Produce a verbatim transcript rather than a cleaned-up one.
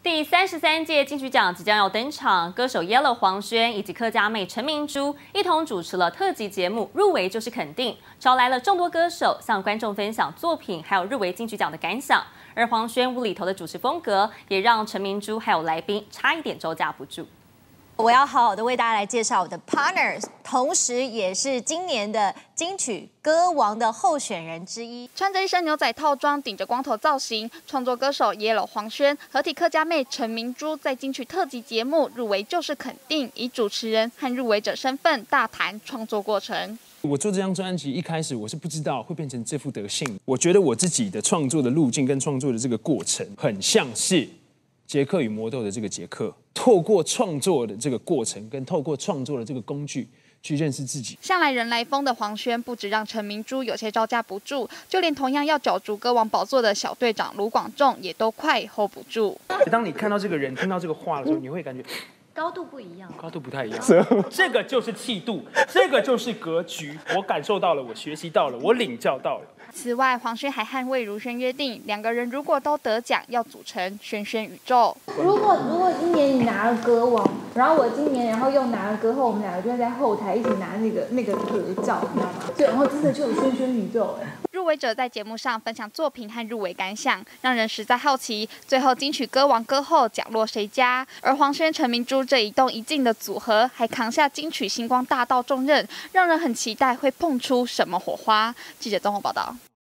第三十三届金曲奖即将要登场，歌手 Yellow 黄轩以及客家妹陈明珠一同主持了特辑节目，入围就是肯定，招来了众多歌手向观众分享作品，还有入围金曲奖的感想。而黄轩无厘头的主持风格，也让陈明珠还有来宾差一点招架不住。 我要好好的为大家来介绍我的 partners， 同时也是今年的金曲歌王的候选人之一。 穿着一身牛仔套装，顶着光头造型，创作歌手 Yellow 黄轩合体客家妹陈明珠在金曲特辑节目入围就是肯定，以主持人和入围者身份大谈创作过程。 我做这张专辑一开始我是不知道会变成这副德性，我觉得我自己的创作的路径跟创作的这个过程，很像是杰克与魔豆的这个杰克。 透过创作的这个过程，跟透过创作的这个工具，去认识自己。 向来人来疯的黄轩，不止让陈明珠有些招架不住，就连同样要角逐歌王宝座的小队长卢广仲，也都快 hold 不住。 当你看到这个人，听到这个话的时候，你会感觉高度不一样， 高度不太一样。这个就是气度，这个就是格局。我感受到了，我学习到了，我领教到了。 此外，黄轩还和魏如萱约定，两个人如果都得奖，要组成轩轩宇宙。 如果如果今年你拿了歌王，然后我今年然后又拿了歌后，我们两个就会在后台一起拿那个那个合照，你知道吗？对，然后真的就有轩轩宇宙哎。 入围者在节目上分享作品和入围感想，让人实在好奇，最后金曲歌王歌后奖落谁家？而黄轩、陈明珠这一动一静的组合，还扛下金曲星光大道重任，让人很期待会碰出什么火花。记者综合报道。